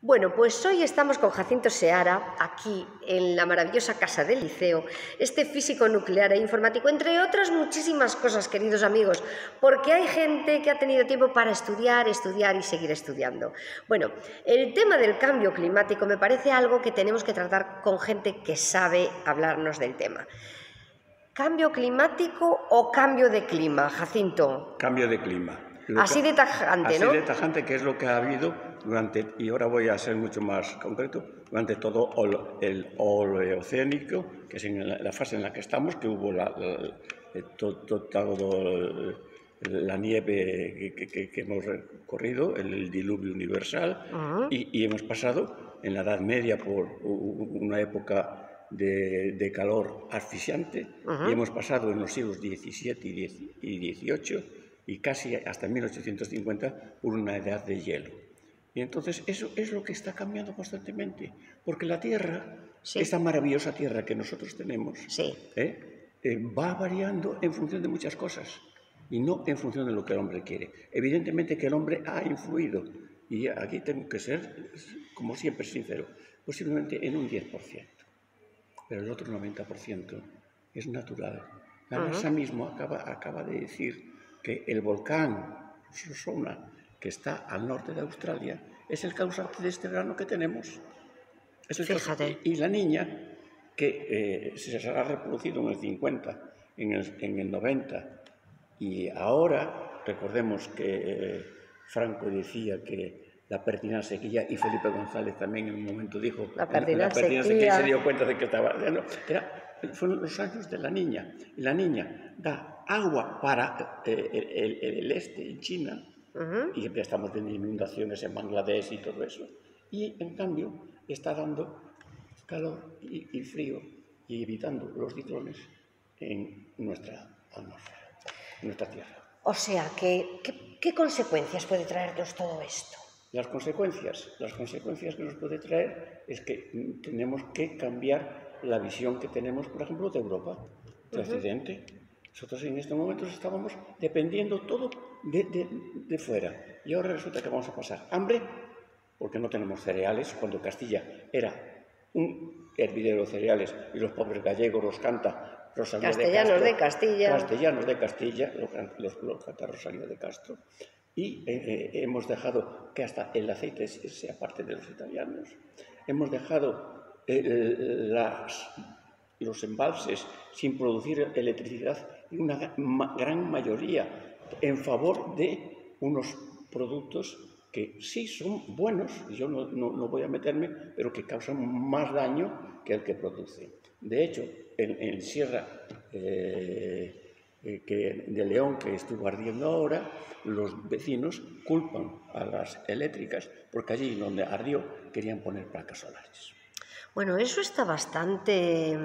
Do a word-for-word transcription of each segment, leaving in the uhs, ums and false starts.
Bueno, pues hoy estamos con Jacinto Seara, aquí en la maravillosa casa del Liceo, este físico nuclear e informático, entre otras muchísimas cosas, queridos amigos, porque hay gente que ha tenido tiempo para estudiar, estudiar y seguir estudiando. Bueno, el tema del cambio climático me parece algo que tenemos que tratar con gente que sabe hablarnos del tema. ¿Cambio climático o cambio de clima, Jacinto? Cambio de clima. Lo así de tajante, así ¿no? Así de tajante, que es lo que ha habido durante, y ahora voy a ser mucho más concreto, durante todo el Holocénico, que es en la, la fase en la que estamos, que hubo la, la, todo, todo, la nieve que, que, que hemos recorrido, el, el diluvio universal, uh-huh. y, y hemos pasado en la Edad Media por una época de, de calor asfixiante, uh-huh. y hemos pasado en los siglos diecisiete y dieciocho y casi hasta mil ochocientos cincuenta por una edad de hielo. Y entonces eso es lo que está cambiando constantemente, porque la Tierra, sí. esta maravillosa Tierra que nosotros tenemos, sí. ¿eh? Eh, va variando en función de muchas cosas y no en función de lo que el hombre quiere. Evidentemente que el hombre ha influido, y aquí tengo que ser, como siempre, sincero, posiblemente en un diez por ciento, pero el otro noventa por ciento es natural. La uh-huh. NASA mismo acaba, acaba de decir que el volcán Sosona, que está al norte de Australia, es el causante de este verano que tenemos. Es el Fíjate. Y la niña, que eh, se ha reproducido en el cincuenta, en el, en el noventa, y ahora, recordemos que eh, Franco decía que la pertinaz sequía, y Felipe González también en un momento dijo la pertinaz, la pertinaz sequía. sequía, se dio cuenta de que estaba... No, era, fueron los años de la niña, y la niña da agua para eh, el, el, el este en China, uh-huh. y ya estamos viendo inundaciones en Bangladesh y todo eso, y en cambio está dando calor y, y frío y evitando los ciclones en nuestra atmósfera, en nuestra Tierra. O sea, ¿qué, qué, qué consecuencias puede traernos todo esto? Las consecuencias, las consecuencias que nos puede traer es que tenemos que cambiar la visión que tenemos, por ejemplo, de Europa, de uh-huh. Occidente. Nosotros en estos momentos estábamos dependiendo todo de, de, de fuera, y ahora resulta que vamos a pasar hambre porque no tenemos cereales, cuando Castilla era un hervidero de cereales y los pobres gallegos los canta Rosalía Castellanos de, Castro, de Castilla. Castellanos de Castilla, los, los canta Rosalía de Castro. Y eh, eh, hemos dejado que hasta el aceite sea parte de los italianos. Hemos dejado eh, las, los embalses sin producir electricidad en una ma gran mayoría en favor de unos productos que sí son buenos, yo no, no, no voy a meterme, pero que causan más daño que el que produce. De hecho, en, en Sierra eh, eh, que de León, que estuvo ardiendo ahora, los vecinos culpan a las eléctricas porque allí donde ardió querían poner placas solares. Bueno, eso está bastante...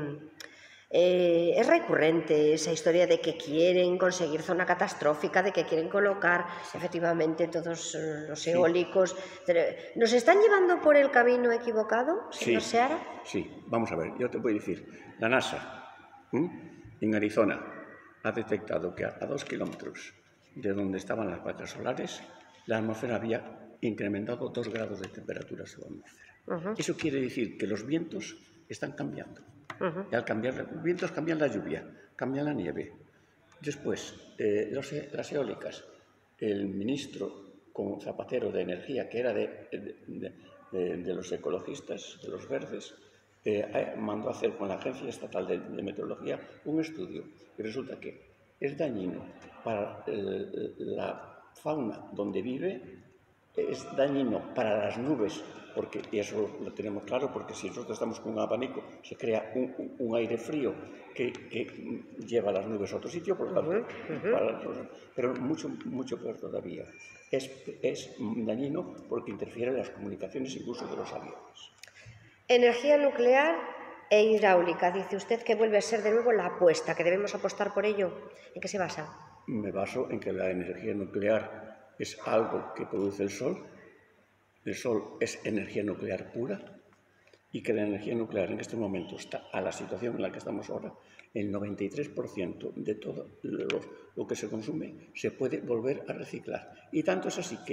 Eh, es recurrente esa historia de que quieren conseguir zona catastrófica, de que quieren colocar efectivamente todos los eólicos. Sí. ¿Nos están llevando por el camino equivocado, señor sí, Seara? Sí, vamos a ver, yo te voy a decir, la NASA ¿eh? en Arizona ha detectado que a, a dos kilómetros de donde estaban las placas solares, la atmósfera había incrementado dos grados de temperatura sobre la atmósfera. Uh-huh. Eso quiere decir que los vientos están cambiando. Uh-huh. Y al cambiar los vientos cambian la lluvia, cambian la nieve. Después, eh, los, las eólicas, el ministro con Zapatero de Energía, que era de, de, de, de los ecologistas, de los verdes, eh, mandó a hacer con la Agencia Estatal de, de Meteorología un estudio, y resulta que es dañino para el, la fauna donde vive, es dañino para las nubes, porque, y eso lo tenemos claro, porque si nosotros estamos con un abanico, se crea un, un, un aire frío que, que lleva las nubes a otro sitio, por lo tanto, uh-huh, uh-huh. para, pero mucho, mucho peor todavía. Es, es dañino porque interfiere en las comunicaciones, incluso de los aviones. Energía nuclear e hidráulica. Dice usted que vuelve a ser de nuevo la apuesta, que debemos apostar por ello. ¿En qué se basa? Me baso en que la energía nuclear es algo que produce el Sol. El Sol es energía nuclear pura, y que la energía nuclear en este momento está a la situación en la que estamos ahora, el noventa y tres por ciento de todo lo, lo que se consume se puede volver a reciclar. Y tanto es así que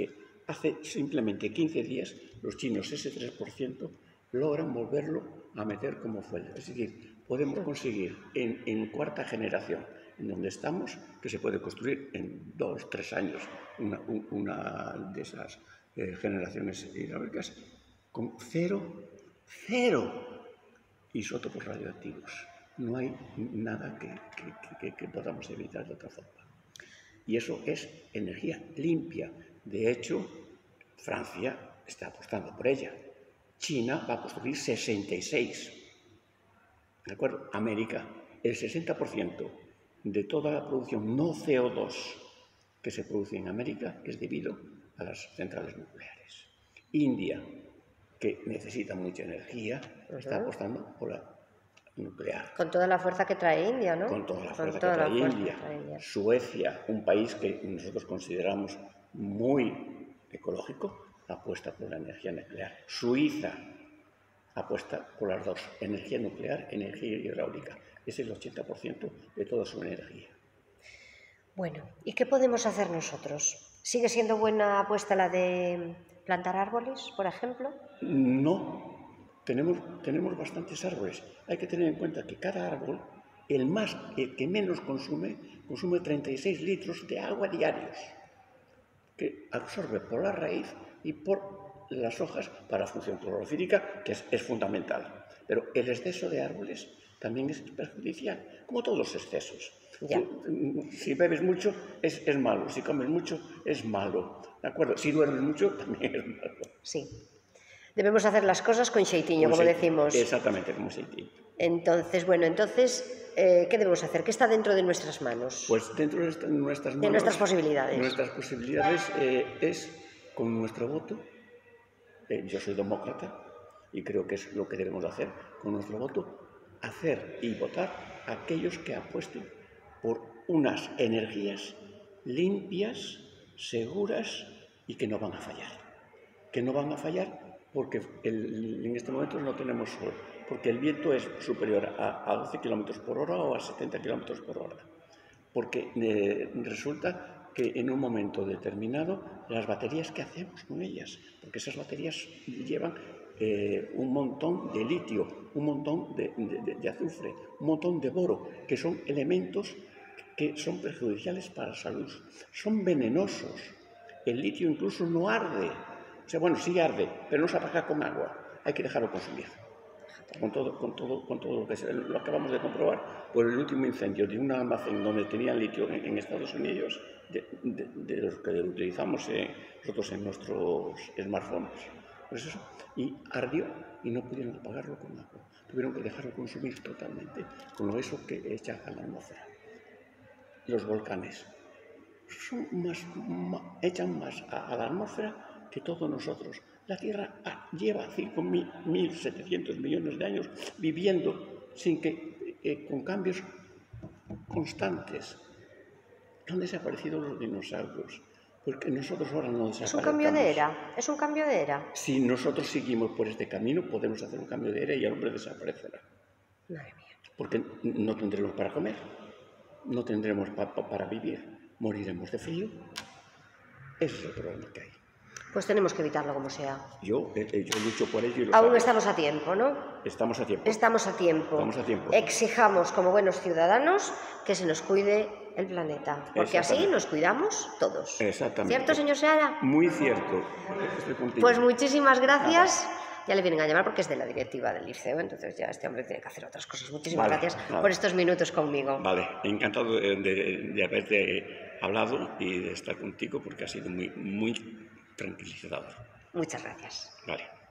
hace simplemente quince días los chinos ese tres por ciento logran volverlo a meter como fuelle. Es decir, podemos conseguir en, en cuarta generación, en donde estamos, que se puede construir en dos, tres años una, una de esas eh, generaciones hidráulicas con cero, cero isótopos radioactivos. No hay nada que, que, que, que podamos evitar de otra forma. Y eso es energía limpia. De hecho, Francia está apostando por ella. China va a construir sesenta y seis. ¿De acuerdo? América, el sesenta por ciento de toda la producción no C O dos que se produce en América es debido a las centrales nucleares. India, que necesita mucha energía, uh-huh. está apostando por la nuclear. Con toda la fuerza que trae India, ¿no? Con toda la fuerza, toda que, trae la fuerza India. que trae India. Suecia, un país que nosotros consideramos muy ecológico, apuesta por la energía nuclear. Suiza apuesta por las dos, energía nuclear, energía hidráulica. Es el ochenta por ciento de toda su energía. Bueno, ¿y qué podemos hacer nosotros? ¿Sigue siendo buena apuesta la de plantar árboles, por ejemplo? No. Tenemos, tenemos bastantes árboles. Hay que tener en cuenta que cada árbol, el, más, el que menos consume, consume treinta y seis litros de agua diarios, que absorbe por la raíz y por las hojas para la función clorofílica, que es, es fundamental. Pero el exceso de árboles también es perjudicial, como todos los excesos. Ya. Si bebes mucho, es, es malo. Si comes mucho, es malo. ¿De acuerdo? Si duermes mucho, también es malo. Sí. Debemos hacer las cosas con xeitiño, como decimos. Exactamente, como xeitiño. Entonces, bueno, entonces, eh, ¿qué debemos hacer? ¿Qué está dentro de nuestras manos? Pues dentro de nuestras manos... De nuestras posibilidades. Nuestras posibilidades eh, es, con nuestro voto, eh, yo soy demócrata y creo que es lo que debemos hacer, con nuestro voto, hacer y votar a aquellos que apuesten por unas energías limpias, seguras y que no van a fallar. Que no van a fallar porque el, en este momento no tenemos sol, porque el viento es superior a, a doce kilómetros por hora o a setenta kilómetros por hora. Porque eh, resulta que en un momento determinado las baterías, ¿qué hacemos con ellas? Porque esas baterías llevan eh, un montón de litio, un montón de, de, de azufre, un montón de boro, que son elementos que son perjudiciales para la salud. Son venenosos. El litio incluso no arde. O sea, bueno, sí arde, pero no se apaga con agua. Hay que dejarlo consumir. Con todo, con todo, con todo lo que se, lo acabamos de comprobar por el último incendio de un almacén donde tenían litio en, en Estados Unidos, de, de, de los que utilizamos eh, nosotros en nuestros smartphones. Pues eso, y ardió y no pudieron apagarlo con agua. Tuvieron que dejarlo consumir totalmente, con lo eso que echa a la atmósfera. Los volcanes son más, más, echan más a, a la atmósfera que todos nosotros. La Tierra lleva cinco mil setecientos millones de años viviendo sin que, eh, con cambios constantes. ¿Han desaparecido los dinosaurios? Porque nosotros ahora no desaparecemos. Es un cambio de era, es un cambio de era. Si nosotros seguimos por este camino, podemos hacer un cambio de era y el hombre desaparecerá. Madre mía. Porque no tendremos para comer, no tendremos pa pa para vivir, moriremos de frío. Ese es el problema que hay. Pues tenemos que evitarlo como sea. Yo, eh, yo lucho por ello y lo Aún sabe. estamos a tiempo, ¿no? Estamos a tiempo. Estamos a tiempo. Estamos a tiempo. Exijamos como buenos ciudadanos que se nos cuide el planeta, porque así nos cuidamos todos. Exactamente. ¿Cierto, señor Seara? Muy cierto. Estoy contigo. Pues muchísimas gracias. Nada. Ya le vienen a llamar porque es de la directiva del liceo, entonces ya este hombre tiene que hacer otras cosas. Muchísimas vale, gracias vale. por estos minutos conmigo. Vale, encantado de, de, de haberte hablado y de estar contigo porque ha sido muy, muy tranquilizador. Muchas gracias. Vale.